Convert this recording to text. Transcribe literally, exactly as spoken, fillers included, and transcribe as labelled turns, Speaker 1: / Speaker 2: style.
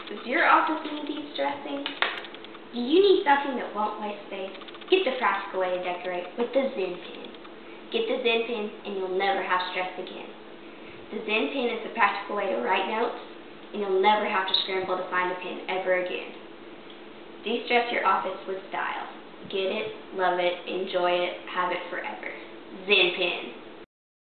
Speaker 1: Does your office need de-stressing? Do you need something that won't waste space? Get the practical way to decorate with the Zen Pen. Get the Zen Pen and you'll never have stress again. The Zen Pen is the practical way to write notes, and you'll never have to scramble to find a pen ever again. De-stress your office with style. Get it, love it, enjoy it, have it forever. Zen Pen.